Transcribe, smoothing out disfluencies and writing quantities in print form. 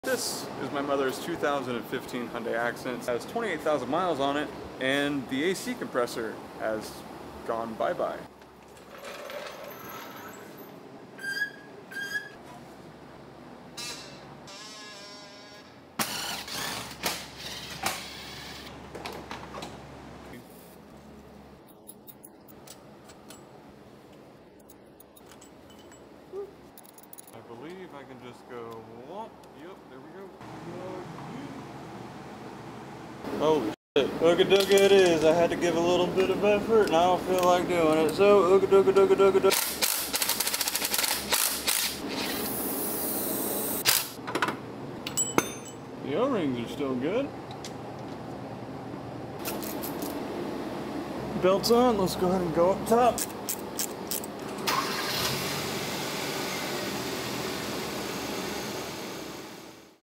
This is my mother's 2015 Hyundai Accent. It has 28,000 miles on it, and the AC compressor has gone bye-bye. I believe I can just go, whoop, yep, there we go. Holy shit, ooga dooga it is. I had to give a little bit of effort and I don't feel like doing it, so ooga dooga dooga dooga dooga. The O-rings are still good. Belts on, let's go ahead and go up top.